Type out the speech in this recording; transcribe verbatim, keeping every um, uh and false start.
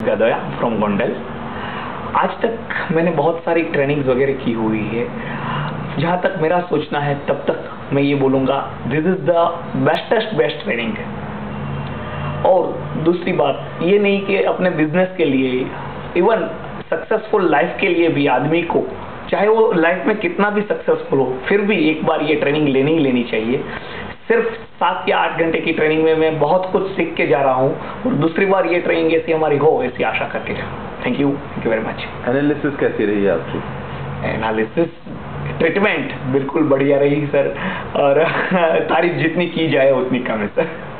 गदया from Gondal. आज तक मैंने बहुत सारी ट्रेनिंग्स वगैरह की हुई है। जहाँ तक मेरा सोचना है तब तक मैं ये बोलूँगा this is the bestest best training है। और दूसरी बात ये नहीं कि अपने बिजनेस के लिए, इवन सक्सेसफुल लाइफ के लिए भी आदमी को, चाहे वो लाइफ में कितना भी सक्सेसफुल हो, फिर भी एक बार ये ट्रेनिंग लेनी ही लेनी चाहिए। सिर्फ सात या आठ घंटे की ट्रेनिंग में मैं बहुत कुछ सीख के जा रहा हूँ और दूसरी बार ये ट्रेनिंग ऐसी हमारी हो ऐसी आशा करते हैं। Thank you thank you very much. Analysis कैसी रही आपकी? एनालिसिस ट्रीटमेंट बिल्कुल बढ़िया रही सर, और तारीफ जितनी की जाए उतनी कम है सर।